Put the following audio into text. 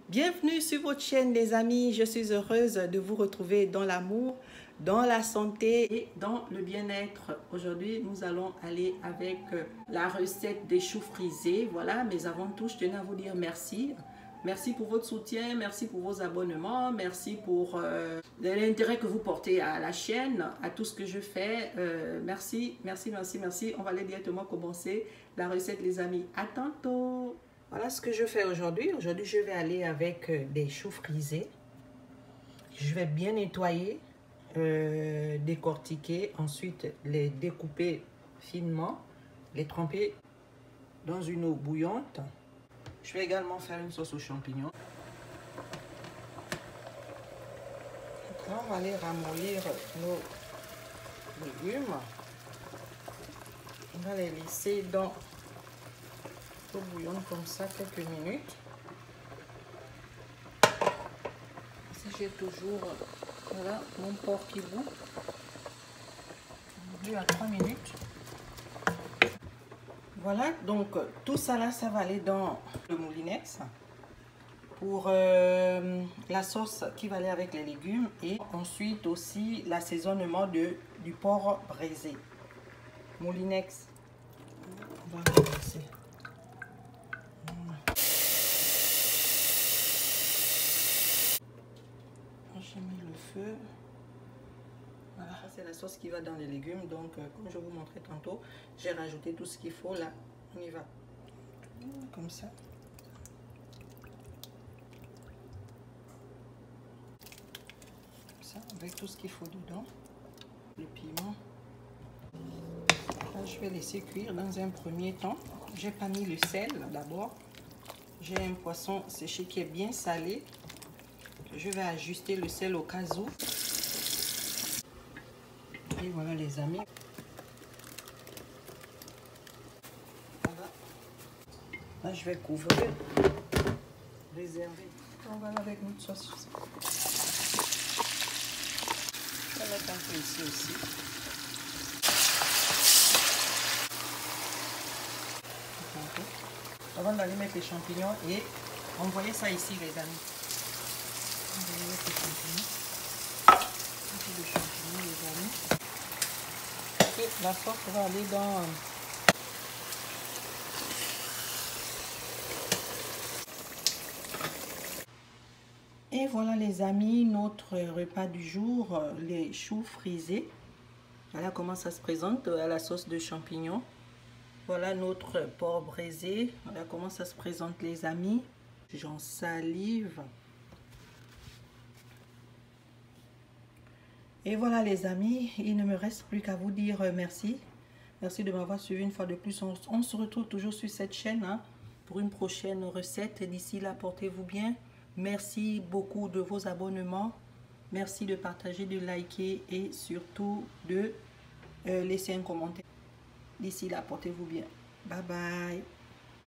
Bienvenue sur votre chaîne les amis, je suis heureuse de vous retrouver dans l'amour, dans la santé et dans le bien-être. Aujourd'hui nous allons aller avec la recette des choux frisés. Voilà, mais avant tout je tenais à vous dire merci. Merci pour votre soutien, merci pour vos abonnements, merci pour l'intérêt que vous portez à la chaîne, à tout ce que je fais. Merci. On va aller directement commencer la recette les amis. À tantôt. Voilà ce que je fais aujourd'hui. Aujourd'hui, je vais aller avec des choux frisés. Je vais bien nettoyer, décortiquer, ensuite les découper finement, les tremper dans une eau bouillante. Je vais également faire une sauce aux champignons. Maintenant, on va aller ramollir nos légumes. On va les laisser dans l'eau bouillante comme ça quelques minutes. Ici j'ai toujours voilà, mon porc qui bout. 2 à 3 minutes. Voilà, donc tout ça là, ça va aller dans le moulinex pour la sauce qui va aller avec les légumes et ensuite aussi l'assaisonnement du porc braisé. Moulinex. On va recommencer. J'ai mis le feu. Voilà, c'est la sauce qui va dans les légumes. Donc, comme je vous montrais tantôt, j'ai rajouté tout ce qu'il faut là. On y va. Comme ça. Comme ça, avec tout ce qu'il faut dedans. Le piment. Là, je vais laisser cuire dans un premier temps. J'ai pas mis le sel d'abord. J'ai un poisson séché qui est bien salé. Je vais ajuster le sel au cas où. Et voilà les amis. Voilà. Là je vais couvrir, réserver. On va avec notre sauce. Je vais mettre un peu ici aussi. Avant d'aller mettre les champignons et envoyer ça ici les amis. On va mettre les champignons. Les champignons les amis. Et la sauce va aller dans et voilà les amis, notre repas du jour, les choux frisés. Voilà comment ça se présente à la sauce de champignons. Voilà notre porc braisé. Voilà comment ça se présente les amis. J'en salive. Et voilà les amis, il ne me reste plus qu'à vous dire merci. Merci de m'avoir suivi une fois de plus. On se retrouve toujours sur cette chaîne hein, pour une prochaine recette. D'ici là, portez-vous bien. Merci beaucoup de vos abonnements. Merci de partager, de liker et surtout de laisser un commentaire. D'ici là, portez-vous bien. Bye bye.